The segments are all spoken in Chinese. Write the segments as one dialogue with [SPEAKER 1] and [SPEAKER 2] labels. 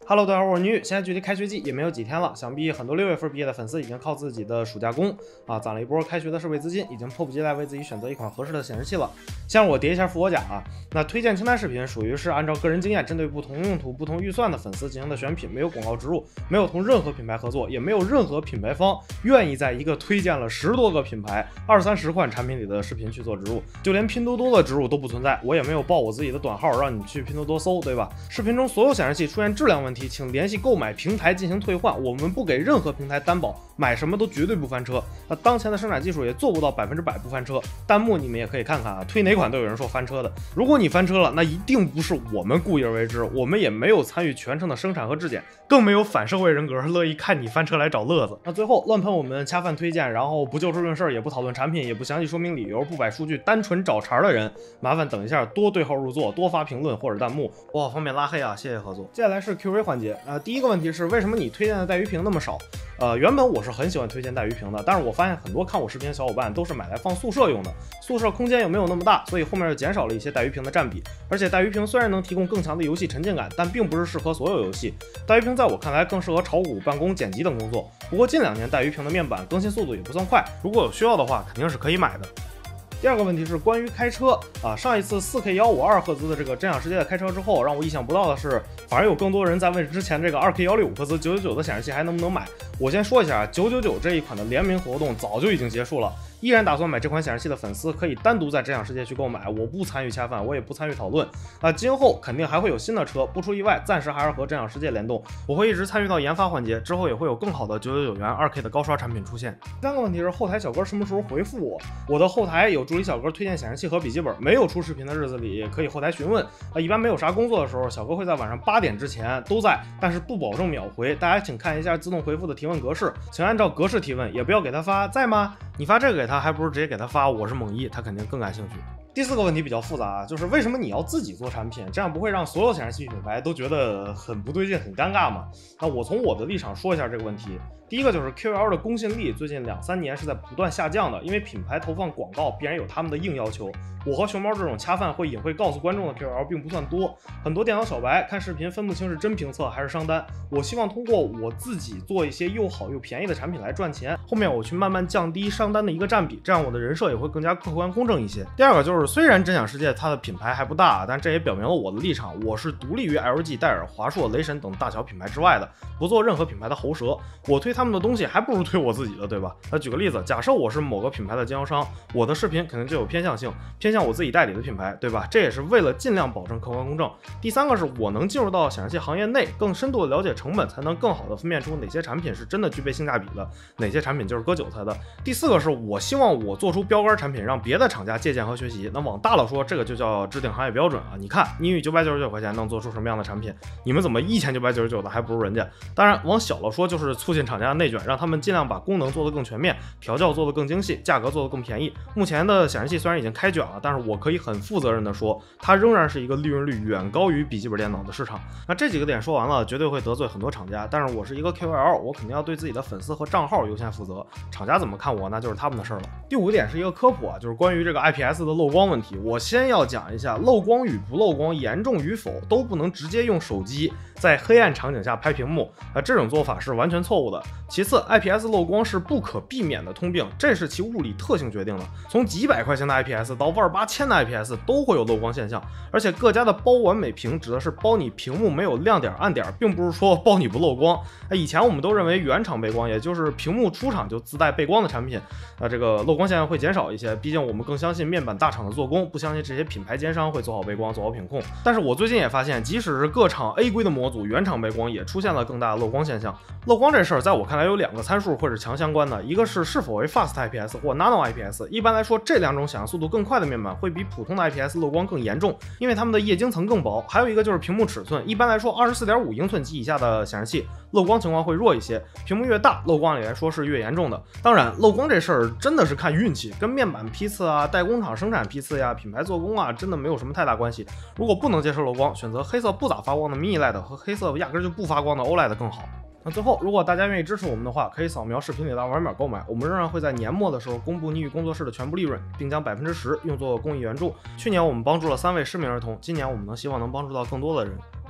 [SPEAKER 1] Hello， 大家好，我是女宇。现在距离开学季也没有几天了，想必很多6月份毕业的粉丝已经靠自己的暑假工攒了一波开学的设备资金，已经迫不及待为自己选择一款合适的显示器了。先让我叠一下复活甲那推荐清单视频属于是按照个人经验，针对不同用途、不同预算的粉丝进行的选品，没有广告植入，没有同任何品牌合作，也没有任何品牌方愿意在一个推荐了10多个品牌、20-30款产品里的视频去做植入，就连拼多多的植入都不存在。我也没有报我自己的短号让你去拼多多搜，对吧？视频中所有显示器出现质量问题，请联系购买平台进行退换，我们不给任何平台担保，买什么都绝对不翻车。那当前的生产技术也做不到100%不翻车。弹幕你们也可以看看推哪款都有人说翻车的。如果你翻车了，那一定不是我们故意而为之，我们也没有参与全程的生产和质检，更没有反社会人格乐意看你翻车来找乐子。那最后乱喷我们恰饭推荐，然后不就事论事，也不讨论产品，也不详细说明理由，不摆数据，单纯找茬的人，麻烦等一下多对号入座，多发评论或者弹幕，我好方便拉黑谢谢合作。接下来是 Q&A 环节第一个问题是为什么你推荐的带鱼屏那么少？原本我是很喜欢推荐带鱼屏的，但是我发现很多看我视频的小伙伴都是买来放宿舍用的，宿舍空间又没有那么大，所以后面又减少了一些带鱼屏的占比。而且带鱼屏虽然能提供更强的游戏沉浸感，但并不是适合所有游戏。带鱼屏在我看来更适合炒股、办公、剪辑等工作。不过近2年带鱼屏的面板更新速度也不算快，如果有需要的话，肯定是可以买的。第二个问题是关于开车上一次 4K152赫兹的这个真想世界的开车之后，让我意想不到的是，反而有更多人在问之前这个 2K165赫兹999的显示器还能不能买。我先说一下999这一款的联名活动早就已经结束了，依然打算买这款显示器的粉丝可以单独在真想世界去购买，我不参与恰饭，我也不参与讨论今后肯定还会有新的车，不出意外暂时还是和真想世界联动，我会一直参与到研发环节，之后也会有更好的999元 2K 的高刷产品出现。第三个问题是后台小哥什么时候回复我？我的后台有助理小哥推荐显示器和笔记本，没有出视频的日子里可以后台询问一般没有啥工作的时候，小哥会在晚上8点之前都在，但是不保证秒回，大家请看一下自动回复的提问格式，请按照格式提问，也不要给他发在吗？你发这个给他，还不如直接给他发我是猛一，他肯定更感兴趣。第4个问题比较复杂就是为什么你要自己做产品？这样不会让所有显示器品牌都觉得很不对劲、很尴尬吗？那我从我的立场说一下这个问题。第一个就是 QL 的公信力最近2-3年是在不断下降的，因为品牌投放广告必然有他们的硬要求。我和熊猫这种恰饭会隐晦告诉观众的 QL 并不算多，很多电脑小白看视频分不清是真评测还是商单。我希望通过我自己做一些又好又便宜的产品来赚钱，后面我去慢慢降低商单的一个占比，这样我的人设也会更加客观公正一些。第二个就是虽然真想世界它的品牌还不大，但这也表明了我的立场，我是独立于 LG、戴尔、华硕、雷神等大小品牌之外的，不做任何品牌的喉舌。我推他们的东西还不如推我自己的，对吧？那举个例子，假设我是某个品牌的经销商，我的视频肯定就有偏向性，偏向我自己代理的品牌，对吧？这也是为了尽量保证客观公正。第三个是我能进入到显示器行业内，更深度的了解成本，才能更好的分辨出哪些产品是真的具备性价比的，哪些产品就是割韭菜的。第4个是我希望我做出标杆产品，让别的厂家借鉴和学习。那往大了说，这个就叫制定行业标准你看你以999块钱能做出什么样的产品，你们怎么1999的还不如人家？当然往小了说，就是促进厂家的内卷，让他们尽量把功能做得更全面，调教做得更精细，价格做得更便宜。目前的显示器虽然已经开卷了，但是我可以很负责任的说，它仍然是一个利润率远高于笔记本电脑的市场。那这几个点说完了，绝对会得罪很多厂家，但是我是一个 QL， 我肯定要对自己的粉丝和账号优先负责，厂家怎么看我那就是他们的事了。第5点是一个科普就是关于这个 IPS 的漏光问题。我先要讲一下，漏光与不漏光严重与否都不能直接用手机在黑暗场景下拍屏幕这种做法是完全错误的。其次 IPS 漏光是不可避免的通病，这是其物理特性决定的，从几百块钱的 IPS 到18000的 IPS 都会有漏光现象，而且各家的包完美屏指的是包你屏幕没有亮点暗点，并不是说包你不漏光以前我们都认为原厂背光，也就是屏幕出厂就自带背光的产品这个漏光现象会减少一些，毕竟我们更相信面板大厂的做工，不相信这些品牌奸商会做好背光做好品控。但是我最近也发现，即使是各厂 A 规的模组原厂背光也出现了更大的漏光现象。漏光这事儿在我看来有2个参数会是强相关的，一个是否为 Fast IPS 或 Nano IPS。 一般来说这2种想象速度更快的面板会比普通的 IPS 漏光更严重，因为它们的液晶层更薄。还有一个就是屏幕尺寸，一般来说 24.5 英寸及以下的显示器漏光情况会弱一些，屏幕越大漏光里来说是越严重的。当然漏光这事儿真的是看运气，跟面板批次代工厂生产批次品牌做工真的没有什么太大关系。如果不能接受漏光，选择黑色不咋发光的 Mini LED 和黑色压根就不发光的 OLED 更好。那最后，如果大家愿意支持我们的话，可以扫描视频里的二维码购买。我们仍然会在年末的时候公布妮宇工作室的全部利润，并将10%用作公益援助。去年我们帮助了3位失明儿童，今年我们希望能帮助到更多的人。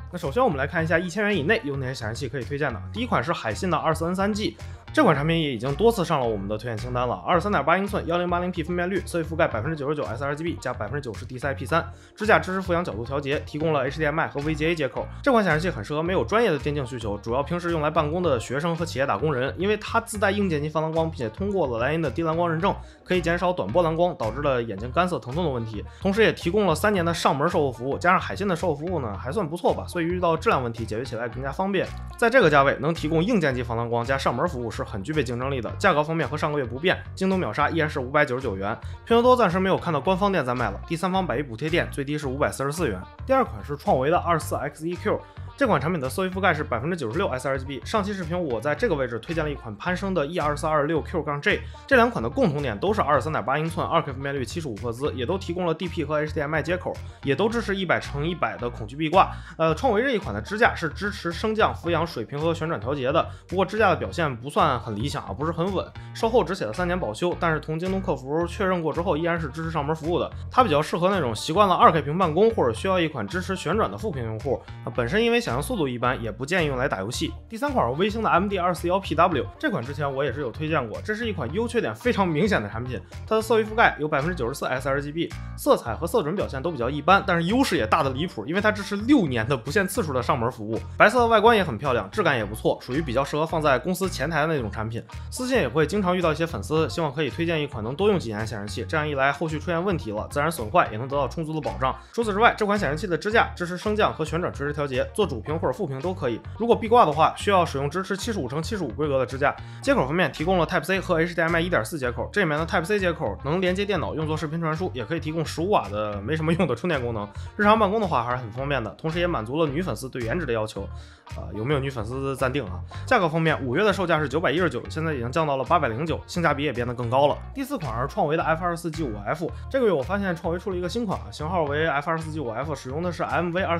[SPEAKER 1] 那首先我们来看一下1000元以内有哪些显示器可以推荐的。第一款是海信的 24N3G， 这款产品也已经多次上了我们的推荐清单了。23.8英寸 1080p 分辨率，色域覆盖99%sRGB 加90%DCI-P3，支架支持俯仰角度调节，提供了 HDMI 和 VGA 接口。这款显示器很适合没有专业的电竞需求，主要平时用来办公的学生和企业打工人，因为它自带硬间接防蓝光，并且通过了莱茵的低蓝光认证，可以减少短波蓝光导致的眼睛干涩疼痛的问题。同时也提供了3年的上门售后服务，加上海信的售后服务呢还算不错吧，所以遇到质量问题解决起来更加方便。在这个价位能提供硬间接防蓝光加上门服务是很具备竞争力的。价格方面和上个月不变，京东秒杀依然是599元，拼多多暂时没有看到官方店在卖了，第三方百亿补贴店最低是544元。第二款是创维的 24X1Q。这款产品的色域覆盖是96% sRGB。上期视频我在这个位置推荐了一款攀升的 E2426Q-J， 这两款的共同点都是 23.8英寸 2K 分辨率75赫兹，也都提供了 DP 和 HDMI 接口，也都支持100×100的孔距壁挂。创维这一款的支架是支持升降、俯仰、水平和旋转调节的，不过支架的表现不算很理想不是很稳。售后只写了3年保修，但是同京东客服确认过之后，依然是支持上门服务的。它比较适合那种习惯了 2K 屏办公或者需要一款支持旋转的副屏用户。本身因为响应速度一般，也不建议用来打游戏。第三款是微星的 MD241PW， 这款之前我也是有推荐过，这是一款优缺点非常明显的产品。它的色域覆盖有94% sRGB， 色彩和色准表现都比较一般，但是优势也大的离谱，因为它支持6年的不限次数的上门服务。白色的外观也很漂亮，质感也不错，属于比较适合放在公司前台的那种产品。私信也会经常遇到一些粉丝希望可以推荐一款能多用几年的显示器，这样一来后续出现问题了，自然损坏也能得到充足的保障。除此之外，这款显示器的支架支持升降和旋转垂直调节，做主屏或者副屏都可以。如果壁挂的话，需要使用支持75×75规格的支架。接口方面提供了 Type-C 和 HDMI 1.4 接口，这里面的 Type-C 接口能连接电脑用作视频传输，也可以提供15瓦的没什么用的充电功能。日常办公的话还是很方便的，同时也满足了女粉丝对颜值的要求。有没有女粉丝暂定啊？价格方面，5月的售价是919，现在已经降到了809，性价比也变得更高了。第四款是创维的 F24G5F， 这个月我发现创维出了一个新款，型号为 F24G5F， 使用的是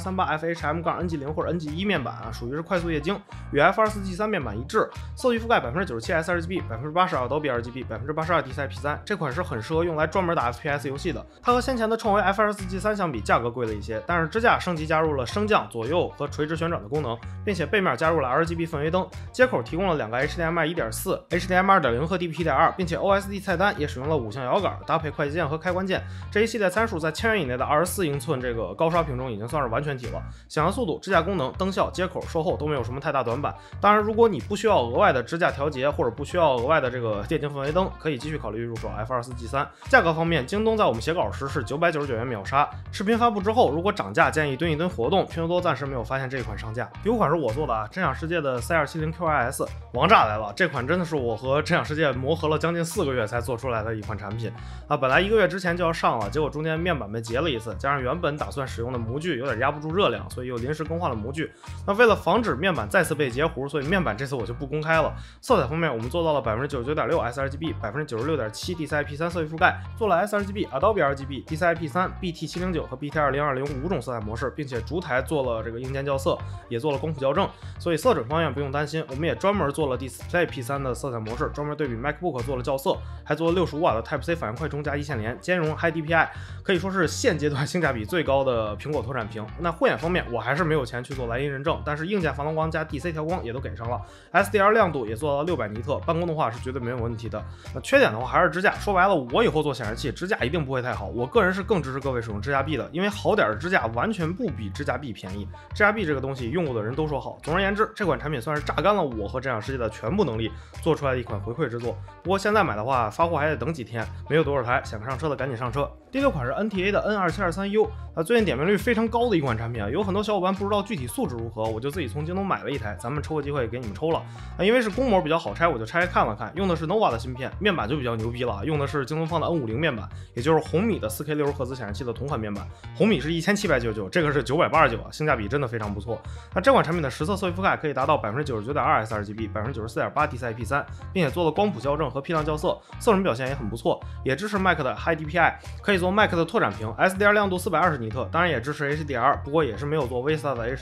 [SPEAKER 1] MV238FHM-NG0 或者 NG1 面板，属于是快速液晶，与 F24G3 面板一致，色域覆盖97% sRGB， 80% Adobe RGB， 82% DCI-P3， 这款是很适合用来专门打 FPS 游戏的。它和先前的创维 F24G3 相比，价格贵了一些，但是支架升级加入了升降、左右和垂直旋转的功能，并且背面加入了 RGB 氛围灯，接口提供了2个 HDMI 1.4、HDMI 2.0 和 DP1.2， 并且 OSD 菜单也使用了5项摇杆，搭配快捷键和开关键。这一系列参数在1000元以内的24英寸这个高刷屏中已经算是完全体了。响应速度、支架功能、灯效、接口、售后都没有什么太大短板。当然，如果你不需要额外的支架调节，或者不需要额外的这个电竞氛围灯，可以继续考虑入手 F24G3。价格方面，京东在我们写稿时是999元秒杀。视频发布之后，如果涨价，建议蹲一蹲活动。拼多多暂时没有发现这一款上架。第五款是我做的真想世界的 C270QIS 王炸来了，这款真的是我和真想世界磨合了将近4个月才做出来的一款产品本来1个月之前就要上了，结果中间面板被截了一次，加上原本打算使用的模具有点压不住热量，所以又临时更换了模具。那为了防止面板再次被截糊，所以面板这次我就不公开了。色彩方面，我们做到了 99.6% sRGB， 96.7% DCI-P3 色域覆盖，做了 sRGB、Adobe RGB、DCI-P3、BT709 和 BT2020 5种色彩模式，并且烛台做了这个硬件校色，也做了光谱校正，所以色准方面不用担心。我们也专门做了 Display P3 的色彩模式，专门对比 MacBook 做了校色，还做了65瓦的 Type-C 反应快充加一线连，兼容 High DPI， 可以说是现阶段性价比最高的苹果投产屏。那护眼方面，我还是没有钱去做莱茵认证，但是硬件防蓝光加 DC 调光也都给上了 ，SDR 亮度也做到了600尼特，办公的话是绝对没有问题的。那缺点的话还是支架，说白了，我以后做显示器支架一定不会太好，我个人是更支持各位使用支架臂的，因为好点的支架完全不比支架臂便宜。支架臂这个东西用过的人都说好。总而言之，这款产品算是榨干了我和真想世界的全部能力做出来的一款回馈之作。不过现在买的话，发货还得等几天，没有多少台，想上车的赶紧上车。第六款是 NTA 的 N2723U， 最近点评率非常高的一款产品有很多小伙伴不知道具体素质如何，我就自己从京东买了一台，咱们抽个机会给你们抽了。因为是公模比较好拆，我就拆开看了看，用的是 Nova 的芯片，面板就比较牛逼了，用的是京东方的 N50 面板，也就是红米的 4K 60赫兹显示器的同款面板，红米是1799，这个是989性价比真的非常不错。那这款产品的实测色域覆盖可以达到 99.2% sRGB， 94.8% DCI-P3， 并且做了光谱校正和批量校色，色准表现也很不错，也支持 Mac 的 High DPI， 可以做 Mac 的拓展屏 ，SDR 亮度420尼特，当然也支持 HDR， 不过也是没有做 VESA 的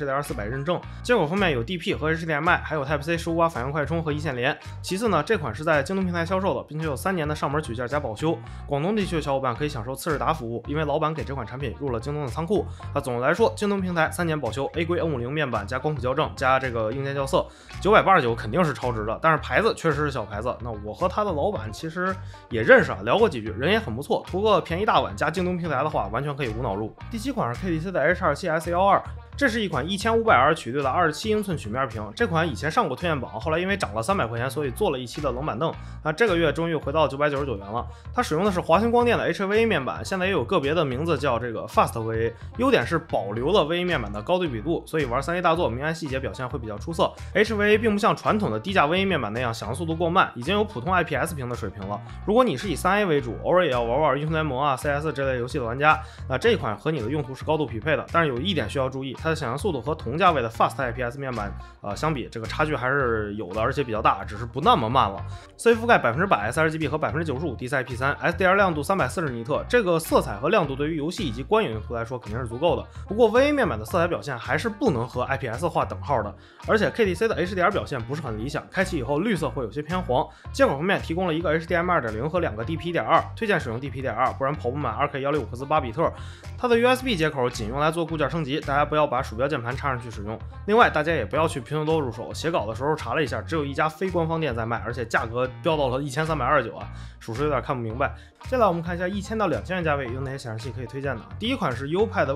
[SPEAKER 1] HDR400认证。接口方面有 DP 和 HDMI， 还有 Type-C 15W反向快充和一线连。其次呢，这款是在京东平台销售的，并且有3年的上门取件加保修。广东地区的小伙伴可以享受次日达服务，因为老板给这款产品入了京东的仓库。总的来说，京东平台3年保修 A 规 N50 面板加光谱校正加这个硬件校色，989肯定是超值的。但是牌子确实是小牌子，那我和他的老板其实也认识啊，聊过几句，人也很不错。图个便宜大碗加京东平台的话，完全可以无脑入。第7款是 KDC 的 H27S12。这是一款1500R 曲对的27英寸曲面屏，这款以前上过推荐榜，后来因为涨了300块钱，所以做了一期的冷板凳。这个月终于回到999元了。它使用的是华星光电的 HVA 面板，现在也有个别的名字叫这个 Fast VA， 优点是保留了 VA 面板的高对比度，所以玩3A 大作明暗细节表现会比较出色。HVA 并不像传统的低价 VA 面板那样响应速度过慢，已经有普通 IPS 屏的水平了。如果你是以3A 为主，偶尔也要玩英雄联盟啊、CS 这类游戏的玩家，那这一款和你的用途是高度匹配的。但是有一点需要注意，它的响应速度和同价位的 Fast IPS 面板相比，这个差距还是有的，而且比较大，只是不那么慢了。色域覆盖100% sRGB 和95% DCI-P3， SDR 亮度340尼特，这个色彩和亮度对于游戏以及观影用途来说肯定是足够的。不过 VA 面板的色彩表现还是不能和 IPS 画等号的，而且 KDC 的 HDR 表现不是很理想，开启以后绿色会有些偏黄。接口方面提供了一个 HDMI 2.0 和2个 DP1.2， 推荐使用 DP1.2， 不然跑不满 2K165赫兹8比特。它的 USB 接口仅用来做固件升级，大家不要把鼠标键盘插上去使用。另外，大家也不要去拼多多入手，写稿的时候查了一下，只有一家非官方店在卖，而且价格飙到了1329啊，属实有点看不明白。接下来我们看一下1000到2000元价位有哪些显示器可以推荐的。第一款是优派的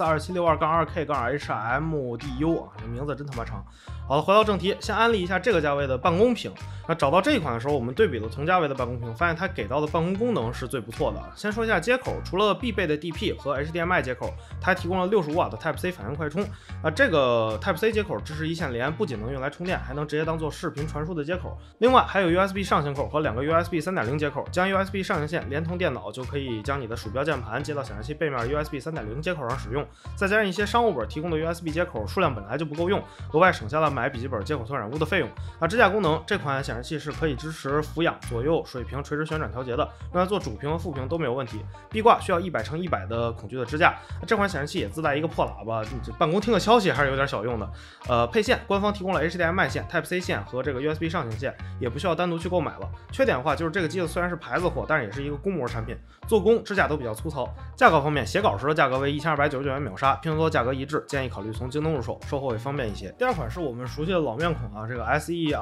[SPEAKER 1] VX2762-2K-HMDU 啊，这名字真他妈长。好的，回到正题，先安利一下这个价位的办公屏。那找到这一款的时候，我们对比了同价位的办公屏，发现它给到的办公功能是最不错的。先说一下接口，除了必备的 DP 和 HDMI 接口，它还提供了65W的 Type-C 反向快充。这个 Type-C 接口支持一线连，不仅能用来充电，还能直接当做视频传输的接口。另外还有 USB 上行口和2个 USB 3.0 接口，将 USB 上行线连通电脑，就可以将你的鼠标键盘接到显示器背面 USB 3.0 接口上使用。再加上一些商务本提供的 USB 接口数量本来就不够用，额外省下了买笔记本接口拓展坞的费用。支架功能，这款显示器是可以支持俯仰、左右、水平、垂直旋转调节的，用来做主屏和副屏都没有问题。壁挂需要100×100的孔距的支架。这款显示器也自带一个破喇叭，办公听个消息还是有点小用的。配线官方提供了 HDMI 线、Type-C 线和这个 USB 上行线，也不需要单独去购买了。缺点的话就是这个机子虽然是牌子货，但是也是一个公模产品，做工支架都比较粗糙。价格方面，写稿时的价格为1299元秒杀，拼多多价格一致，建议考虑从京东入手，售后会方便一些。第二款是我们熟悉的老面孔啊，这个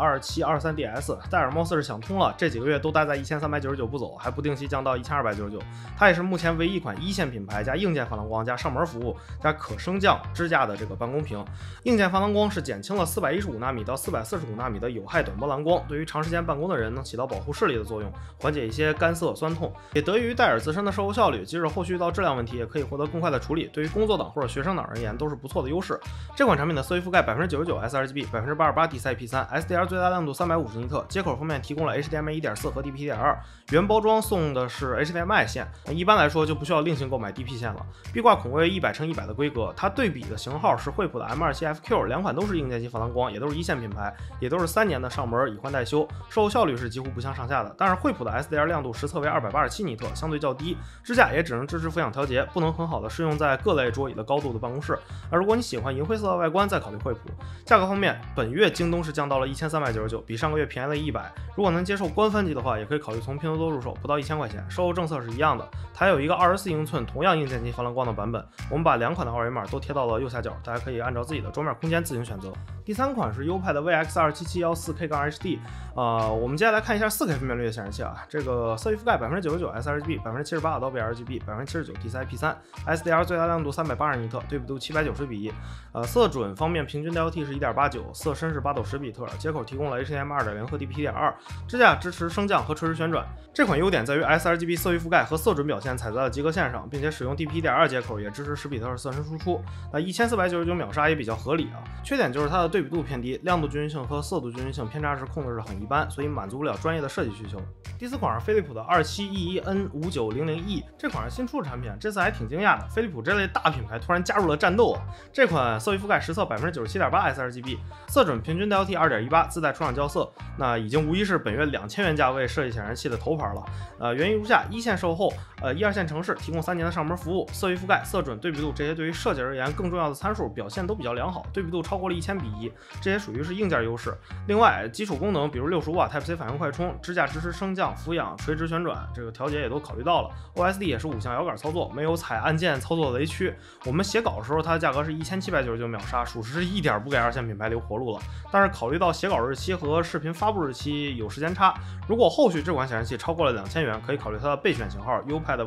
[SPEAKER 1] SE2723DS 戴尔貌似是想通了，这几个月都待在1399不走，还不定期降到1299。它也是目前唯一一款一线品牌加硬件反蓝光加上门服务加可升降支架的这个办公屏。硬件反蓝光是减轻了415纳米到445纳米的有害短波蓝光，对于长时间办公的人能起到保护视力的作用，缓解一些干涩酸痛。也得益于戴尔自身的售后效率，即使后续遇到质量问题，也可以获得更快的处理，对于工作党或者学生党而言都是不错的优势。这款产品的色域覆盖99% sRGB、88% DCI-P3、SDR 最大亮度350尼特。接口方面提供了 HDMI 1.4和 DP1.2， 原包装送的是 HDMI 线，一般来说就不需要另行购买 DP 线了。壁挂孔为100×100的规格，它对比的型号是惠普的 M27FQ， 两款都是硬件级反蓝光，也都是一线品牌，也都是3年的上门已换代修，售后效率是几乎不相上下的。但是惠普的 SDR 亮度实测为287尼特，相对较低，支架也只能支持俯仰调节，不能很好的适用在各类桌椅的高度的办公室。如果你喜欢银灰色的外观，再考虑惠普。价格方面，本月京东是降到了1399，比上个月便宜了100。如果能接受官方级的话，也可以考虑从拼多多入手，不到1000块钱，售后政策是一样的。它有一个24英寸同样硬件级反蓝光的版本，我们把2款的二维码都贴到了右下角，大家可以按照自己的桌面空间自行选择。第3款是优派的 VX2771 4K-HD， 我们接下来看一下 4K 分辨率的显示器啊，这个色域覆盖99% sRGB、78% Dolby RGB、79% DCI-P3、SDR 最大亮度380尼特，对比度790:1。色准方面，平均 DLT 是 1.89， 色深是8:10比特，接口提供了 HDMI 2.0 和 DP1.2， 支架支持升降和垂直旋转。这款优点在于 sRGB 色域覆盖和色准表现踩在了及格线上，并且使用 DP1.2 接口，也支持10比特色深输出。1499秒杀也比较合理啊。缺点就是它的对比度偏低，亮度均匀性和色度均匀性偏差值控制是很一般，所以满足不了专业的设计需求。第4款是飞利浦的 2711N5900E， 这款是新出的产品，这次还挺惊讶的，飞利浦这类大品牌突然加入了战斗啊！这款色域覆盖实测 97.8% sRGB， 色准平均 DLT 2.18， 自带出厂校色，那已经无疑是本月2000元价位设计显示器的头牌了。原因如下：一线售后，1、2线城市提供3年的上门服务，色域覆盖、色准、对比度这些对于设计而言更重要的参数表现都比较良好，对比度超过了1000:1，这也属于是硬件优势。另外，基础功能比如65瓦 Type C 反应快充，支架支持升降、俯仰、垂直旋转，这个调节也都考虑到了。OSD 也是5项摇杆操作，没有踩按键操作的雷区。我们写稿的时候，它的价格是1799秒杀，属实是一点不给二线品牌留活路了。但是考虑到写稿日期和视频发布日期有时间差，如果后续这款显示器超过了2000元，可以考虑它的备选型号 UPad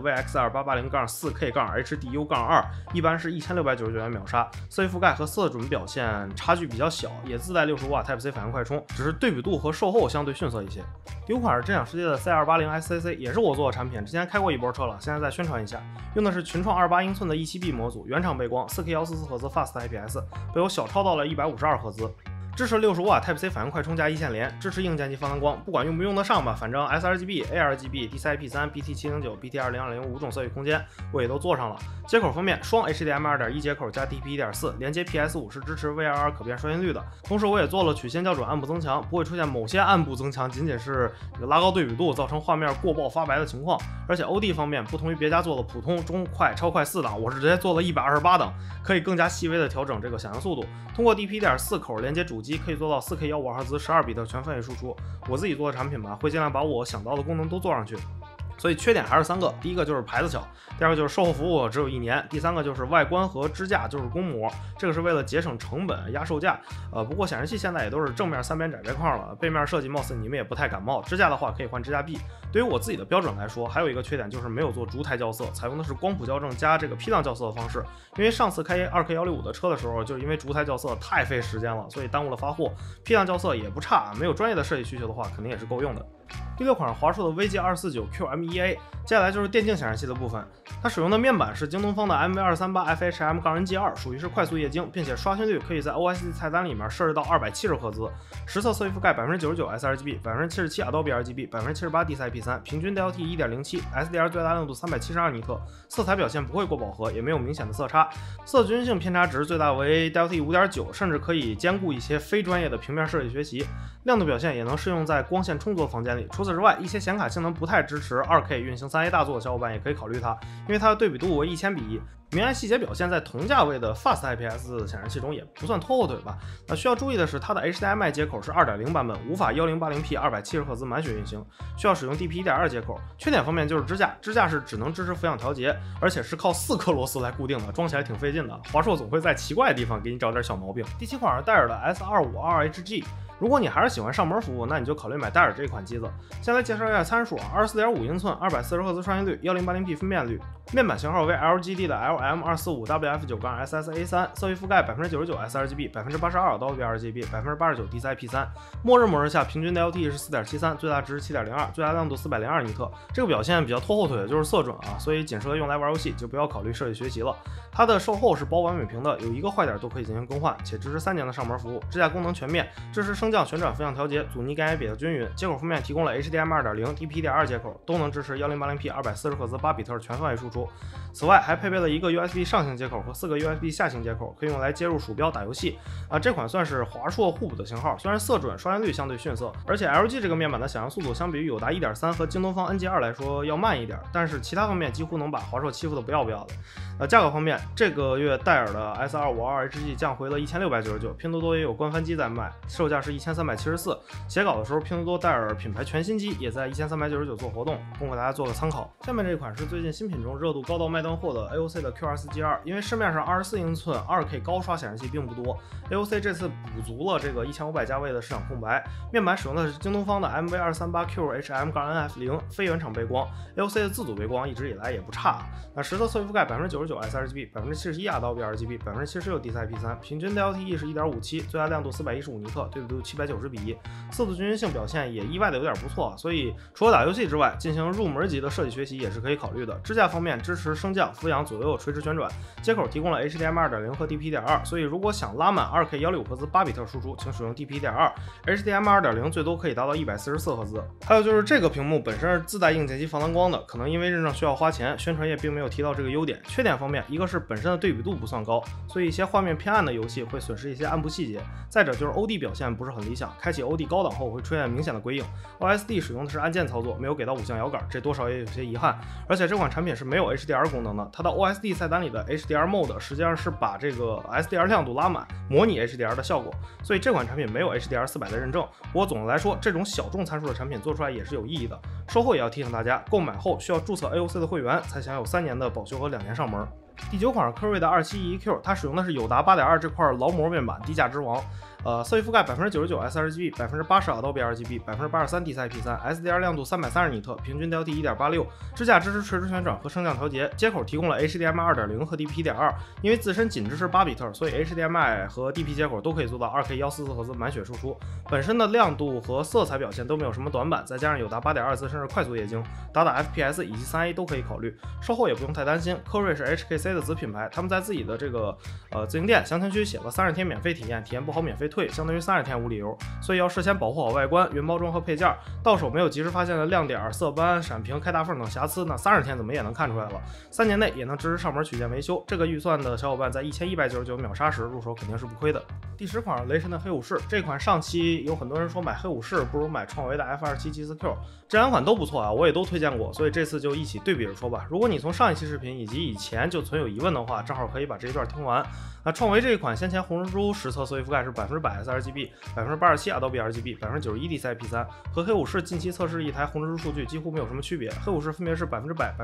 [SPEAKER 1] VX2880-4K-HDU-2，一般是1699元秒杀。色域覆盖和色准表现差距比较小，也自带65瓦 Type C 反应快充，只是对比度和售后相对逊色一些。第五款是真想世界的 C280 SCC， 也是我做的产品，之前开过一波车了，现在再宣传一下。用的是群创28英寸的 E7B 模组，原厂背光 4K144赫兹 Fast IPS， 被我小超到了152赫兹。支持65瓦 Type C 反应快充加一线连，支持硬件级防蓝光，不管用不用得上吧，反正 sRGB、ARGB、DCI-P3、BT70、BT2020 5种色域空间我也都做上了。接口方面，双 HDMI 2.1接口加 DP 1.4，连接 PS5是支持 VRR 可变刷新率的。同时我也做了曲线校准暗部增强，不会出现某些暗部增强仅仅是拉高对比度造成画面过曝发白的情况。而且 OD 方面，不同于别家做的普通、中快、超快4档，我是直接做了128档，可以更加细微的调整这个响应速度。通过 DP 1.4口连接主机可以做到 4K 152赫兹12比特全分位输出。我自己做的产品吧，会尽量把我想到的功能都做上去。所以缺点还是3个，第一个就是牌子小，第二个就是售后服务只有1年，第三个就是外观和支架就是公模，这个是为了节省成本压售价。不过显示器现在也都是正面3边窄边框了，背面设计貌似你们也不太感冒。支架的话可以换支架臂。对于我自己的标准来说，还有一个缺点就是没有做烛台校色，采用的是光谱校正加这个批量校色的方式。因为上次开 2K165 的车的时候，就是因为烛台校色太费时间了，所以耽误了发货。批量校色也不差，没有专业的设计需求的话，肯定也是够用的。第6款是华硕的 VG249QMEA， 接下来就是电竞显示器的部分。它使用的面板是京东方的 MV238FHM-NG2，属于是快速液晶，并且刷新率可以在 OSD 菜单里面设置到270赫兹，实测色域覆盖 99% sRGB、77% Adobe RGB、78% DCI-P3， 平均 DLT 1.07， SDR 最大亮度372尼特，色彩表现不会过饱和，也没有明显的色差，色均性偏差值最大为 DLT 5.9， 甚至可以兼顾一些非专业的平面设计学习。亮度表现也能适用在光线充足的房间里。除此之外，一些显卡性能不太支持 2K 运行 3A 大作的小伙伴也可以考虑它，因为它的对比度为1000:1。明暗细节表现在同价位的 Fast IPS 显示器中也不算拖后腿吧。需要注意的是，它的 HDMI 接口是 2.0 版本，无法 1080P 270赫兹满血运行，需要使用 DP 1.2接口。缺点方面就是支架是只能支持俯仰调节，而且是靠4颗螺丝来固定的，装起来挺费劲的。华硕总会在奇怪的地方给你找点小毛病。第7款是戴尔的 S252HG。如果你还是喜欢上门服务，那你就考虑买戴尔这款机子。先来介绍一下参数，24.5英寸，240赫兹刷新率，1080P 分辨率，面板型号为 LGD 的 LM245WF9-SSA3，色域覆盖 99% sRGB， 82% Adobe RGB， 89% DCI-P3。末日模式下平均 DLT 是 4.73， 最大值 7.02， 最大亮度402尼特。这个表现比较拖后腿的就是色准啊，所以仅适合用来玩游戏，就不要考虑设计学习了。它的售后是包完美屏的，有一个坏点都可以进行更换，且支持3年的上门服务。支架功能全面，支持升降、旋转、俯仰调节，阻尼感也比较均匀。接口方面提供了 HDMI 2.0、DP 1.2接口，都能支持 1080P 240赫兹8比特全范围输出。此外还配备了一个 USB 上行接口和4个 USB 下行接口，可以用来接入鼠标打游戏。这款算是华硕互补的型号，虽然色准、刷新率相对逊色，而且 LG 这个面板的响应速度相比于友达 1.3 和京东方 NG2 来说要慢一点，但是其他方面几乎能把华硕欺负的不要不要的。价格方面，这个月戴尔的 S252HG 降回了1699，拼多多也有官方机在卖，售价是1374。写稿的时候，拼多多戴尔品牌全新机也在1399做活动，供给大家做个参考。下面这款是最近新品中热度高到卖断货的 AOC 的 Q24G2，因为市面上24英寸 2K 高刷显示器并不多 ，AOC 这次补足了这个1500价位的市场空白。面板使用的是京东方的 MV238QHM-F0 非原厂背光 ，AOC 的自主背光一直以来也不差。实测色域覆盖 99% sRGB、71% Adobe RGB、76% DCI-P3， 平均 DLT 是 1.57， 最大亮度415尼特，对比度790:1，色度均匀性表现也意外的有点不错，所以除了打游戏之外，进行入门级的设计学习也是可以考虑的。支架方面支持升降、俯仰、左右垂直旋转，接口提供了 HDMI 2.0 和 DP 1.2，所以如果想拉满 2K 165赫兹8比特输出，请使用 DP 1.2， HDMI 2.0 最多可以达到144赫兹。还有就是这个屏幕本身是自带硬件级防蓝光的，可能因为认证需要花钱，宣传页并没有提到这个优点。缺点方面，一个是本身的对比度不算高，所以一些画面偏暗的游戏会损失一些暗部细节；再者就是 OD 表现不是很理想，开启 OD 高档后会出现明显的鬼影。OSD 使用的是按键操作，没有给到5项摇杆，这多少也有些遗憾。而且这款产品是没有有 HDR 功能的，它的 OSD 菜单里的 HDR Mode 实际上是把这个 SDR 亮度拉满，模拟 HDR 的效果，所以这款产品没有 HDR 400的认证。不过总的来说，这种小众参数的产品做出来也是有意义的。售后也要提醒大家，购买后需要注册 AOC 的会员，才享有3年的保修和2年上门。第9款是科瑞的27EQ，它使用的是友达 8.2 这块劳模面板，低价之王。色域覆盖99%sRGB，80% Adobe RGB，83% DCI-P3，SDR 亮度330尼特，平均 Delta 1.86，支架支持垂直旋转和升降调节，接口提供了 HDMI 2.0 和 DP 1.2，因为自身仅支持8比特，所以 HDMI 和 DP 接口都可以做到 2K 144赫兹满血输出。本身的亮度和色彩表现都没有什么短板，再加上友达 8.2 自身是快速液晶，打 FPS 以及3A 都可以考虑。售后也不用太担心，科瑞是 HKC 的子品牌，他们在自己的这个自营店详情区写了30天免费体验，体验不好免费退，相当于30天无理由，所以要事先保护好外观、原包装和配件，到手没有及时发现的亮点、色斑、闪屏、开大缝等瑕疵，那30天怎么也能看出来了。3年内也能支持上门取件维修，这个预算的小伙伴在1199秒杀时入手肯定是不亏的。第10款是雷神的黑武士，这款上期有很多人说买黑武士不如买创维的 F27G4Q， 这2款都不错啊，我也都推荐过，所以这次就一起对比着说吧。如果你从上一期视频以及以前就存有疑问的话，正好可以把这一段听完。那创维这一款先前红蜘蛛实测色域覆盖是100% sRGB，87% Adobe RGB，91% DCI-P3，和黑武士近期测试一台红蜘蛛数据几乎没有什么区别。黑武士分别是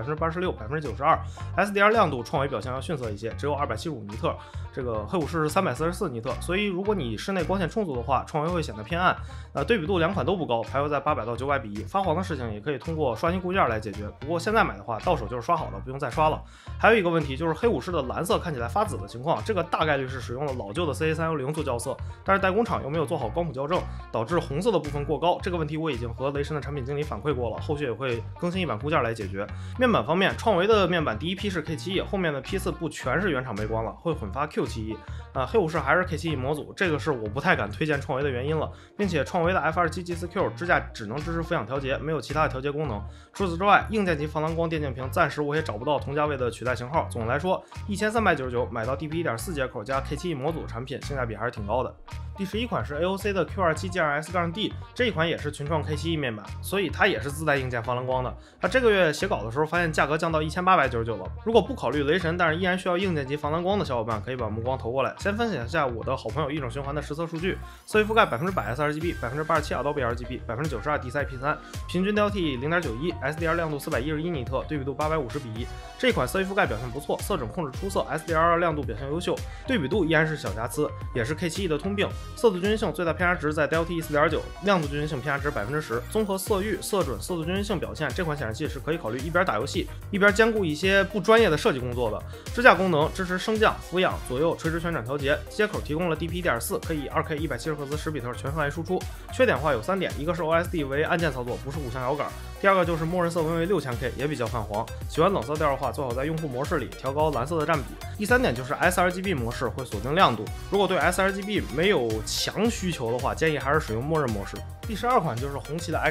[SPEAKER 1] 100%、86%、92%，SDR 亮度创维表现要逊色一些，只有275尼特，这个黑武士是344尼特，所以如果你室内光线充足的话，创维会显得偏暗。对比度2款都不高，徘徊在800到900比1，发黄的事情也可以通过刷新固件来解决。不过现在买的话，到手就是刷好的，不用再刷了。还有一个问题就是黑武士的蓝色看起来发紫的情况，这个大概率是使用了老旧的 CA310做校色，但是代工厂又没有做好光谱校正，导致红色的部分过高。这个问题我已经和雷神的产品经理反馈过了，后续也会更新一版固件来解决。面板方面，创维的面板第一批是 K7E， 后面的批次不全是原厂背光了，会混发 Q7E。黑武士还是 K7E 模组，这个是我不太敢推荐创维的原因了，并且创维的 F27G4Q 支架只能支持俯仰调节，没有其他的调节功能。除此之外，硬件级防蓝光电竞屏暂时我也找不到同价位的取代型号。总的来说，1399买到 DP 1.4 接口加 K7E 模组产品，性价比还是挺高的。第11款是 AOC 的 Q27GRS-D， 这一款也是群创 K7E 面板，所以它也是自带硬件防蓝光的。它这个月写稿的时候发现价格降到1899了。如果不考虑雷神，但是依然需要硬件级防蓝光的小伙伴，可以把目光投过来。先分享一下我的好朋友一种循环的实测数据：色域覆盖100% sRGB，87% Adobe RGB，92% DCI-P3，平均 Delta 0.91，SDR 亮度411尼特，对比度850比1。这款色域覆盖表现不错，色准控制出色 ，SDR 亮度表现优秀，对比度依然是小瑕疵，也是 K7E 的通病。色度均匀性最大偏差值在 Delta 4.9，亮度均匀性偏差值10%。综合色域、色准、色度均匀性表现，这款显示器是可以考虑一边打游戏一边兼顾一些不专业的设计工作的。支架功能支持升降、俯仰、左右垂直旋转调节，接口提供了 DP 1.4，可以 2K 170赫兹10比特全范围输出。缺点话有3点，一个是 OSD 为按键操作，不是5项摇杆；第二个就是默认色温为6000K，也比较泛黄。喜欢冷色调的话，最好在用户模式里调高蓝色的占比。第3点就是 sRGB 模式会锁定亮度，如果对 sRGB 没有强需求的话，建议还是使用默认模式。第12款就是红旗的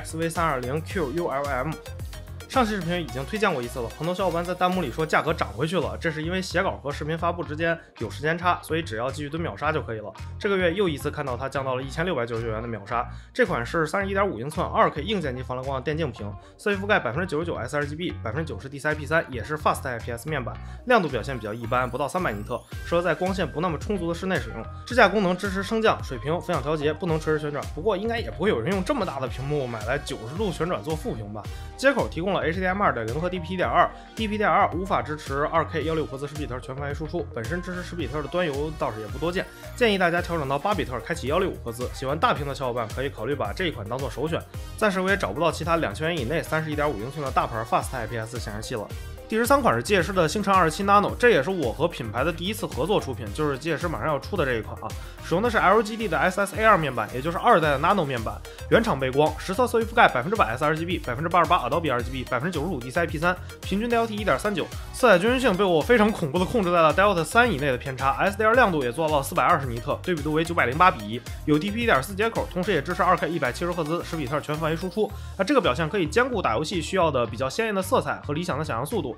[SPEAKER 1] XV320QULM。上期视频已经推荐过一次了，很多小伙伴在弹幕里说价格涨回去了，这是因为写稿和视频发布之间有时间差，所以只要继续蹲秒杀就可以了。这个月又一次看到它降到了1699元的秒杀。这款是31.5英寸 2K 硬件级防蓝光的电竞屏，色域覆盖99% sRGB，90% DCI-P3，也是 Fast IPS 面板，亮度表现比较一般，不到300尼特，适合在光线不那么充足的室内使用。支架功能支持升降、水平、俯仰调节，不能垂直旋转，不过应该也不会有人用这么大的屏幕买来90度旋转做副屏吧。接口提供了HDMI 2.0和 DP 1.2，DP 1.2无法支持 2K 165赫兹10比特全范围输出，本身支持10比特的端游倒是也不多见，建议大家调整到8比特，开启165赫兹。喜欢大屏的小伙伴可以考虑把这一款当做首选。暂时我也找不到其他2000元以内31.5英寸的大牌 Fast IPS 显示器了。第13款是机械师的星辰27 Nano， 这也是我和品牌的第一次合作出品，就是机械师马上要出的这一款啊。使用的是 LGD 的 SSA2 面板，也就是2代的 Nano 面板，原厂背光，实测色域覆盖100% sRGB，88% Adobe RGB，95% DCI-P3，平均 Delta 1.39，色彩均匀性被我非常恐怖的控制在了 Delta 3以内的偏差 ，SDR 亮度也做到了420尼特，对比度为908比1，有 DP 1.4接口，同时也支持 2K 170赫兹10比特全范围输出。这个表现可以兼顾打游戏需要的比较鲜艳的色彩和理想的想象速度。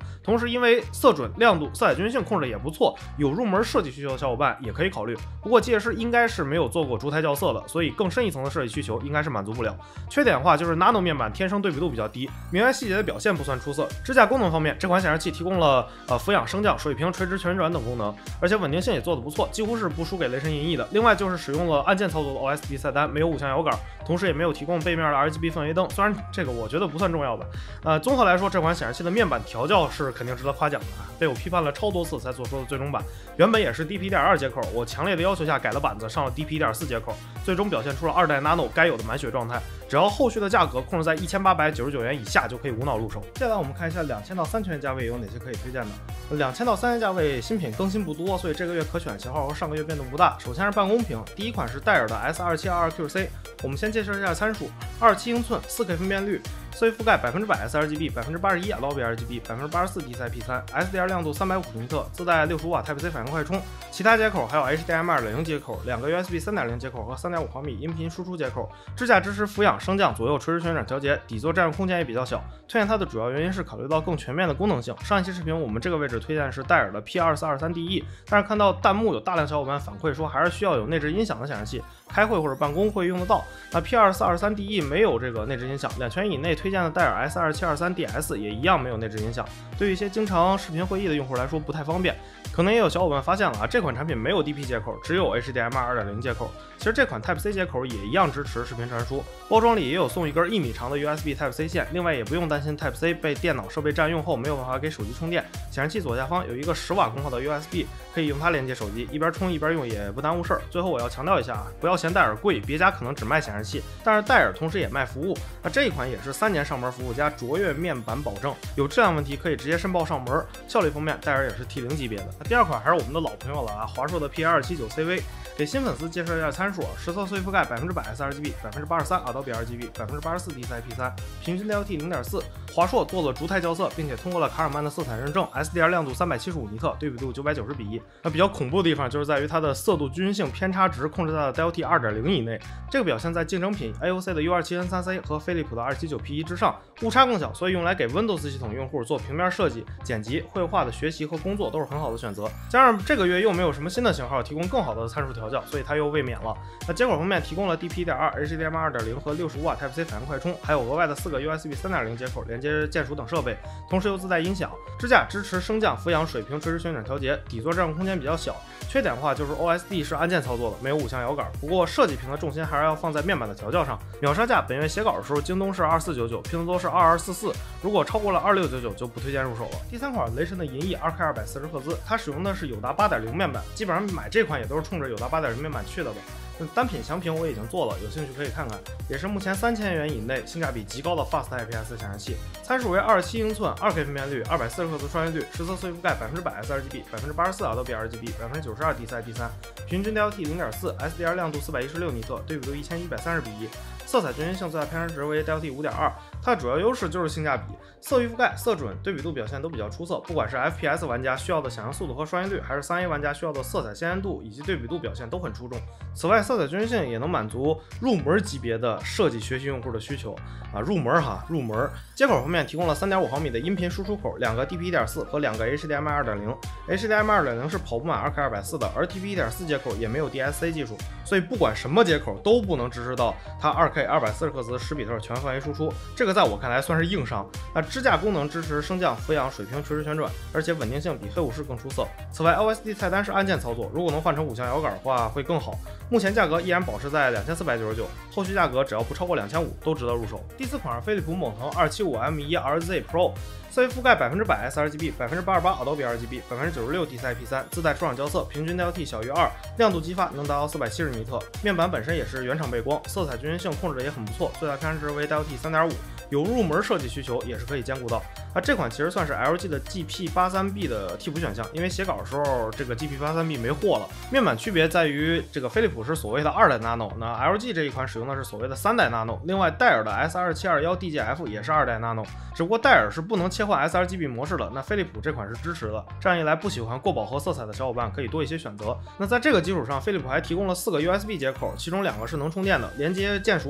[SPEAKER 1] 同时，因为色准、亮度、色彩均匀性控制也不错，有入门设计需求的小伙伴也可以考虑。不过机械师应该是没有做过烛台校色的，所以更深一层的设计需求应该是满足不了。缺点的话就是 Nano 面板天生对比度比较低，明暗细节的表现不算出色。支架功能方面，这款显示器提供了俯仰升降、水平、垂直旋转等功能，而且稳定性也做得不错，几乎是不输给雷神银翼的。另外就是使用了按键操作的 OSD 菜单，没有5项摇杆，同时也没有提供背面的 RGB 氛围灯，虽然这个我觉得不算重要吧。综合来说，这款显示器的面板调教是肯定值得夸奖的，被我批判了超多次才做出的最终版。原本也是 DP1.2 接口，我强烈的要求下改了板子，上了 DP1.4 接口，最终表现出了2代 Nano 该有的满血状态。只要后续的价格控制在1899元以下，就可以无脑入手。接下来我们看一下2000到3000元价位有哪些可以推荐的。2000到3000价位新品更新不多，所以这个月可选型号和上个月变动不大。首先是办公屏，第一款是戴尔的 S2722QC， 我们先介绍一下参数：27英寸，4K 分辨率。色域覆盖100% sRGB，81% Adobe RGB，84% DCI-P3，SDR 亮度350尼特，自带65瓦 Type C 反应快充。其他接口还有 HDMI 2.0接口，2个 USB 3.0接口和3.5毫米音频输出接口。支架支持俯仰升降、左右垂直旋转调节，底座占用空间也比较小。推荐它的主要原因是考虑到更全面的功能性。上一期视频我们这个位置推荐是戴尔的 P2423DE， 但是看到弹幕有大量小伙伴反馈说还是需要有内置音响的显示器，开会或者办公会用得到。那 P2423DE 没有这个内置音响，2000元以内推荐的戴尔 S2723DS 也一样没有内置音响，对于一些经常视频会议的用户来说不太方便。可能也有小伙伴发现了这款产品没有 DP 接口，只有 HDMI 2.0 接口。其实这款 Type C 接口也一样支持视频传输，包装里也有送一根1米长的 USB Type C 线，另外也不用担心 Type C 被电脑设备占用后没有办法给手机充电。显示器左下方有一个10瓦功耗的 USB， 可以用它连接手机，一边充一边用也不耽误事儿。最后我要强调一下不要嫌戴尔贵，别家可能只卖显示器，但是戴尔同时也卖服务。那这一款也是3年上门服务加卓越面板保证，有质量问题可以直接申报上门。效率方面，戴尔也是 T0 级别的。那第二款还是我们的老朋友了华硕的 P279CV。给新粉丝介绍一下参数：实测色域覆盖100% sRGB，83% Adobe RGB，84% DCI-P3，平均 DLT 0.4。华硕做了烛台校色，并且通过了卡尔曼的色彩认证 ，SDR 亮度375尼特，对比度990:1。那比较恐怖的地方就是在于它的色度均匀性偏差值控制在了 DLT 2.0以内，这个表现在竞争品 AOC 的 U27N3C 和飞利浦的279P1之上，误差更小，所以用来给 Windows 系统用户做平面设计、剪辑、绘画的学习和工作都是很好的选择。加上这个月又没有什么新的型号提供更好的参数调教，所以它又卫冕了。那接口方面提供了 DP1.2、HDMI 2.0和65瓦 Type C 反应快充，还有额外的4个 USB 3.0 接口连接键鼠等设备，同时又自带音响。支架支持升降、俯仰、水平、垂直旋转调节，底座占用空间比较小。缺点的话就是 OSD 是按键操作的，没有5项摇杆。不过设计屏的重心还是要放在面板的调教上。秒杀价本月写稿的时候，京东是2499，拼多多是2244，如果超过了2699就不推荐入手了。第三款雷神的银翼 2K 240赫兹，它使用的是友达 8.0 面板，基本上买这款也都是冲着友达 8.0 面板去的吧。单品详评我已经做了，有兴趣可以看看，也是目前3000元以内性价比极高的 Fast IPS 显示器。参数为27英寸，2K 分辨率，240赫兹刷新率，实测色域覆盖100% sRGB，84% Adobe RGB，92% DCI-P3，平均 DLT 0.4，SDR 亮度416尼特，对比度1130:1。色彩均匀性最大偏差值为 DLT 5.2，它的主要优势就是性价比，色域覆盖、色准、对比度表现都比较出色，不管是 FPS 玩家需要的响应速度和刷新率，还是3A 玩家需要的色彩鲜艳度以及对比度表现都很出众。此外，色彩均匀性也能满足入门级别的设计学习用户的需求入门。接口方面提供了3.5毫米的音频输出口，2个 DP1.4 和2个 HDMI 2.0。HDMI 2.0是跑不满 2K 240的，而 DP1.4 接口也没有 DSC 技术，所以不管什么接口都不能支持到它 2K 240赫兹10比特全范围输出，这个在我看来算是硬伤。那支架功能支持升降、俯仰、水平、垂直旋转，而且稳定性比黑武士更出色。此外 ，OSD 菜单是按键操作，如果能换成5项摇杆的话会更好。目前价格依然保持在2499，后续价格只要不超过2500都值得入手。第四款是飞利浦猛腾 275M1RZ Pro。色域覆盖100% sRGB，88% Adobe RGB，96% DCI-P3，自带出厂校色，平均 DLT 小于2，亮度激发能达到470尼特。面板本身也是原厂背光，色彩均匀性控制的也很不错，最大偏差值为 DLT 3.5，有入门设计需求也是可以兼顾到。这款其实算是 LG 的 GP83B 的替补选项，因为写稿的时候这个 GP83B 没货了。面板区别在于这个飞利浦是所谓的2代 Nano， 那 LG 这一款使用的是所谓的3代 Nano。另外戴尔的 S2721DGF 也是2代 Nano， 只不过戴尔是不能切换 sRGB 模式的，那飞利浦这款是支持的。这样一来，不喜欢过饱和色彩的小伙伴可以多一些选择。那在这个基础上，飞利浦还提供了4个 USB 接口，其中2个是能充电的，连接键鼠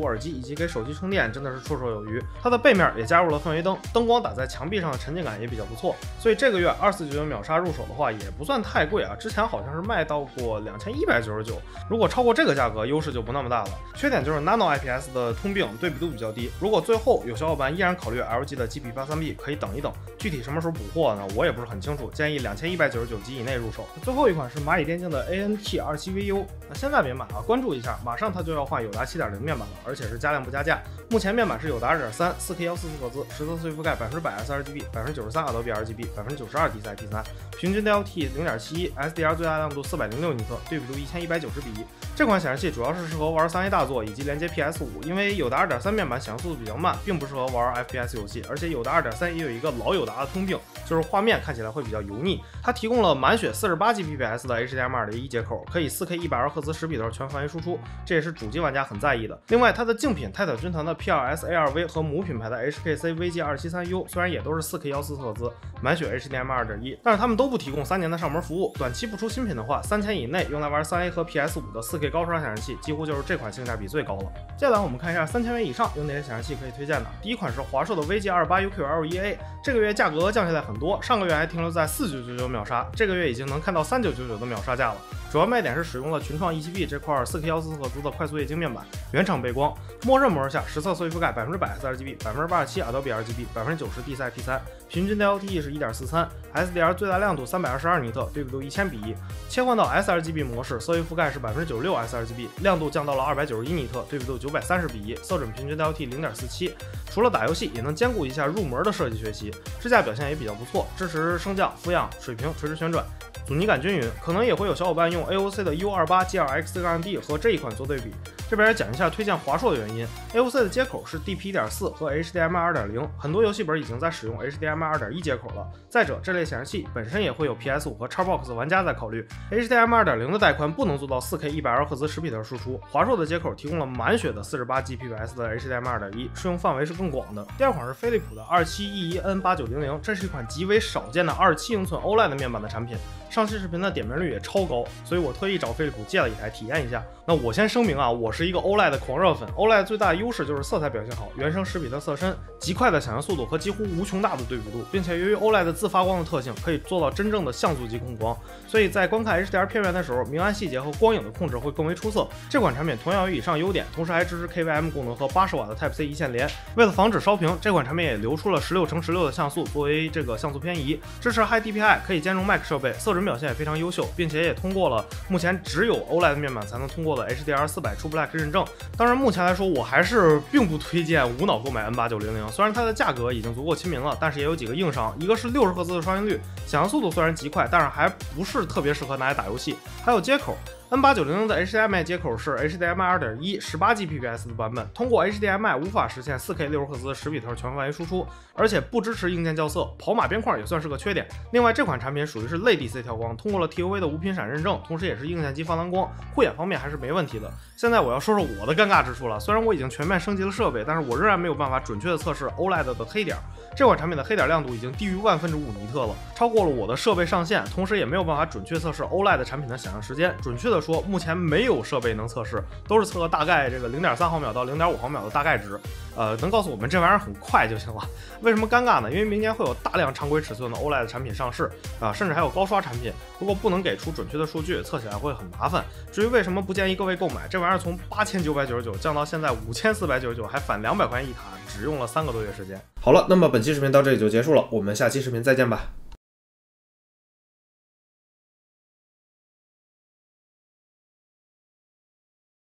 [SPEAKER 1] 鼠耳机以及给手机充电真的是绰绰有余。它的背面也加入了氛围灯，灯光打在墙壁上的沉浸感也比较不错。所以这个月2499秒杀入手的话也不算太贵啊，之前好像是卖到过2199，如果超过这个价格，优势就不那么大了。缺点就是 Nano IPS 的通病对比度比较低，如果最后有小伙伴依然考虑 LG 的 GP83B， 可以等一等，具体什么时候补货呢？我也不是很清楚，建议2199及以内入手。最后一款是蚂蚁电竞的 ANT27VU， 那现在面板啊，关注一下，马上它就要换友达 7.0 面板了，而且是加量不加价。目前面板是友达 2.3 4K 144赫兹，实测碎覆盖100% sRGB， 93% Adobe RGB， 92% DCI-P3， 平均 DLT 0.71， SDR 最大亮度406尼特，对比度1190:1。这款显示器主要是适合玩 3A 大作以及连接 PS5， 因为友达 2.3 面板显示速度比较慢，并不适合玩 FPS 游戏，而且友达 2.3 也有一个老友达的通病，就是画面看起来会比较油腻。它提供了满血 48Gbps 的 HDMI 2.1接口，可以 4K 120赫兹10比特全范围输出，这也是主机玩家很在意的。另外，它的竞品泰坦军团的 P2S ARV 和母品牌的 HKC VG273U 虽然也都是 4K 144赫兹满血 HDMI 2.1，但是他们都不提供3年的上门服务。短期不出新品的话，3000以内用来玩 3A 和 PS5 的 4K 高刷显示器，几乎就是这款性价比最高了。接下来我们看一下3000元以上有哪些显示器可以推荐的。第一款是华硕的 VG28UQ-L1A， 这个月价格降下来很多，上个月还停留在4999秒杀，这个月已经能看到3999的秒杀价了。主要卖点是使用了群创 E7B 这块 4K 144赫兹的快速液晶面板，原厂背光，默认模式下实测色域覆盖100% sRGB， 87% Adobe RGB， 90% DCI-P3， 平均 DLT 是 1.43， SDR 最大亮度322尼特，对比度1000:1。切换到 sRGB 模式，色域覆盖是96% sRGB， 亮度降到了291尼特，对比度930:1，色准平均 DLT 0.47。除了打游戏，也能兼顾一下入门的设计学习。支架表现也比较不错，支持升降、俯仰、水平、垂直旋转，阻尼感均匀。可能也会有小伙伴用 AOC 的 U28G2X-D 和这一款做对比。这边也讲一下推荐华硕的原因。AOC 的接口是 DP1.4 和 HDMI 2.0， 很多游戏本已经在使用 HDMI 2.1 接口了。再者，这类显示器本身也会有 PS5 和 Xbox 玩家在考虑。HDMI 2.0 的带宽不能做到 4K 120赫兹10比特输出，华硕的接口提供了满血的 48Gbps 的 HDMI 2.1， 适用范围是更广的。第二款是飞利浦的 27E1N8900， 这是一款极为少见的27英寸 OLED 面板的产品。上期视频的点评率也超高，所以我特意找飞利浦借了一台体验一下。那我先声明啊，我是一个 OLED 的狂热粉。OLED 最大的优势就是色彩表现好，原生10比特色深，极快的响应速度和几乎无穷大的对比度，并且由于 OLED 自发光的特性，可以做到真正的像素级控光，所以在观看 HDR 片源的时候，明暗细节和光影的控制会更为出色。这款产品同样有以上优点，同时还支持 KVM 功能和80瓦的 Type-C 一线连。为了防止烧屏，这款产品也留出了16:16的像素作为这个像素偏移，支持 High DPI， 可以兼容 Mac 设备，色准表现也非常优秀，并且也通过了目前只有 OLED 面板才能通过的 HDR 400 True Black 认证。当然，目前来说，我还是并不推荐无脑购买 N8900， 虽然它的价格已经足够亲民了，但是也有几个硬伤，一个是60赫兹的刷新率，响应速度虽然极快，但是还不是特别适合拿来打游戏，还有接口。N8900的 HDMI 接口是 HDMI 2.1 18Gbps 的版本，通过 HDMI 无法实现 4K 60赫兹10比特全范围输出，而且不支持硬件校色，跑马边框也算是个缺点。另外，这款产品属于是类 DC 调光，通过了 TOV 的无频闪认证，同时也是硬件级防蓝光，护眼方面还是没问题的。现在我要说说我的尴尬之处了，虽然我已经全面升级了设备，但是我仍然没有办法准确的测试 OLED 的黑点。这款产品的黑点亮度已经低于1/1000尼特了，超过了我的设备上限，同时也没有办法准确测试 OLED 产品的响应时间。准确的说，目前没有设备能测试，都是测大概这个 0.3毫秒到0.5毫秒的大概值，能告诉我们这玩意儿很快就行了。为什么尴尬呢？因为明年会有大量常规尺寸的 OLED 产品上市甚至还有高刷产品，如果不能给出准确的数据，测起来会很麻烦。至于为什么不建议各位购买，这玩意儿从8999降到现在5499，还返200块钱一卡，只用了3个多月时间。好了，那么本期视频到这里就结束了，我们下期视频再见吧。